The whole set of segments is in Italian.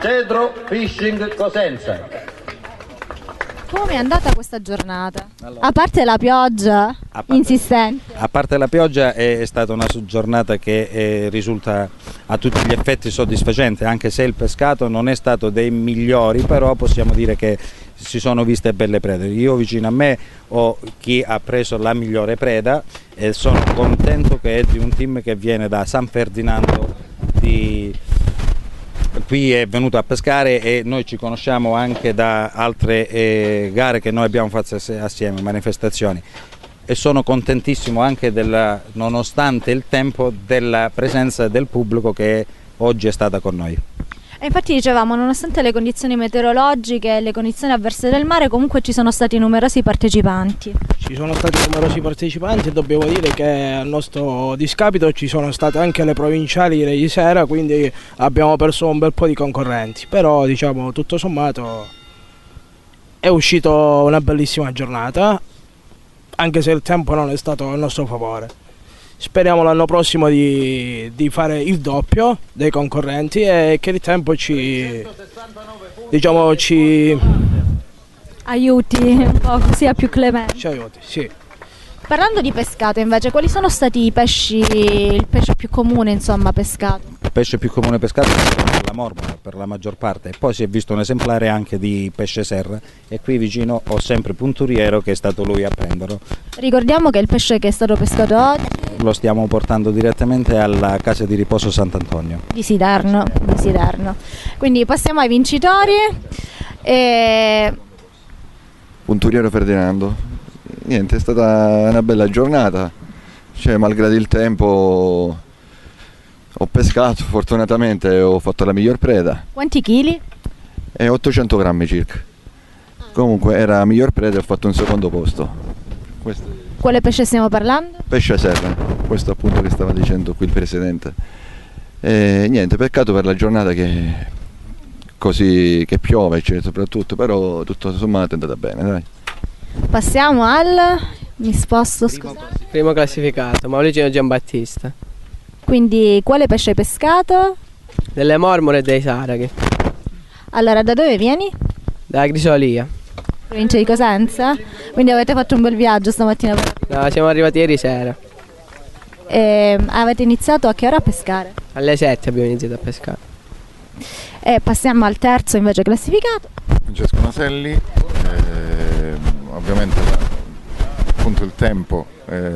Cedro Fishing Cosenza. Come è andata questa giornata? A parte la pioggia insistente. A parte la pioggia è stata una giornata che risulta a tutti gli effetti soddisfacente, anche se il pescato non è stato dei migliori, però possiamo dire che si sono viste belle prede. Io vicino a me ho chi ha preso la migliore preda e sono contento che è di un team che viene da San Ferdinando qui è venuto a pescare e noi ci conosciamo anche da altre gare che noi abbiamo fatto assieme, manifestazioni, e sono contentissimo anche nonostante il tempo, della presenza del pubblico che oggi è stata con noi. E infatti dicevamo, nonostante le condizioni meteorologiche e le condizioni avverse del mare, comunque ci sono stati numerosi partecipanti. Ci sono stati numerosi partecipanti e dobbiamo dire che al nostro discapito ci sono state anche le provinciali ieri sera, quindi abbiamo perso un bel po' di concorrenti, però diciamo tutto sommato è uscita una bellissima giornata, anche se il tempo non è stato a nostro favore. Speriamo l'anno prossimo di fare il doppio dei concorrenti e che il tempo ci Aiuti un po', sia più clemente. Ci aiuti, sì. Parlando di pescato invece, quali sono stati il pesce più comune insomma pescato? Il pesce più comune pescato è la mormola per la maggior parte, e poi si è visto un esemplare anche di pesce serra e qui vicino ho sempre Punturiero che è stato lui a prenderlo. Ricordiamo che il pesce che è stato pescato oggi Lo stiamo portando direttamente alla casa di riposo Sant'Antonio di Siderno. Quindi passiamo ai vincitori. Punturiero Ferdinando. Niente, è stata una bella giornata, cioè malgrado il tempo ho pescato, fortunatamente ho fatto la miglior preda. Quanti chili? 800 grammi circa. Comunque era la miglior preda e ho fatto un secondo posto. Quale pesce stiamo parlando? Pesce serra, questo appunto che stava dicendo qui il presidente. E niente, peccato per la giornata che piove, soprattutto, però tutto sommato è andata bene, dai. Passiamo mi sposto, scusa. Primo classificato, Maurizio Giambattista. Quindi quale pesce hai pescato? Delle mormore e dei saraghi. Allora, da dove vieni? Da Grisolia. Provincia di Cosenza? Quindi avete fatto un bel viaggio stamattina? No, siamo arrivati ieri sera. E avete iniziato a che ora a pescare? Alle 7 abbiamo iniziato a pescare. E passiamo al terzo invece classificato. Francesco Naselli. Ovviamente appunto il tempo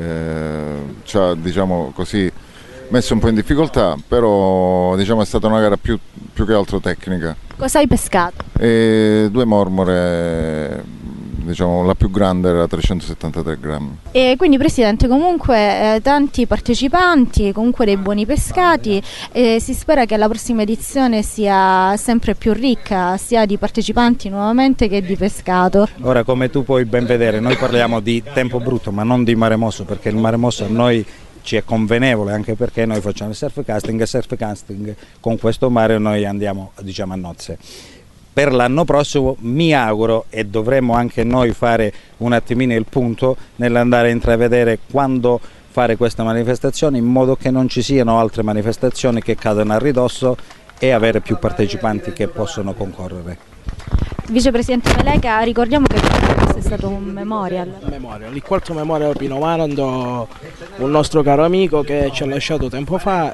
ci ha, diciamo così, messo un po' in difficoltà, però diciamo è stata una gara più che altro tecnica. Cosa hai pescato? 2 mormore, diciamo la più grande era 373 grammi. E quindi Presidente, comunque tanti partecipanti, comunque dei buoni pescati, e si spera che la prossima edizione sia sempre più ricca sia di partecipanti nuovamente che di pescato. Ora, come tu puoi ben vedere, noi parliamo di tempo brutto ma non di mare mosso, perché il mare mosso a noi ci è convenevole, anche perché noi facciamo il surf casting con questo mare noi andiamo, diciamo, a nozze. Per l'anno prossimo mi auguro, e dovremmo anche noi fare un attimino il punto nell'andare a intravedere quando fare questa manifestazione, in modo che non ci siano altre manifestazioni che cadano a ridosso e avere più partecipanti che possono concorrere. Vicepresidente Meleca, ricordiamo che questo è stato un memorial. Il quarto memorial Pino Marando, un nostro caro amico che ci ha lasciato tempo fa,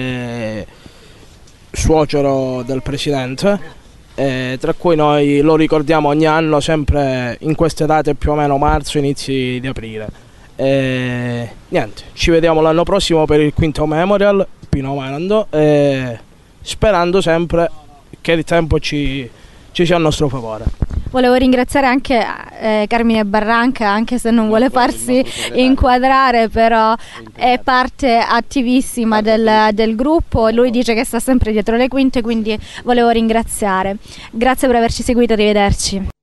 suocero del presidente, tra cui noi lo ricordiamo ogni anno sempre in queste date, più o meno marzo, inizi di aprile. Niente, ci vediamo l'anno prossimo per il quinto memorial Pino Marando, sperando sempre che il tempo ci sia a nostro favore. Volevo ringraziare anche Carmine Barranca, anche se non vuole farsi inquadrare, però è parte attivissima del gruppo e lui dice che sta sempre dietro le quinte, quindi volevo ringraziare. Grazie per averci seguito, arrivederci.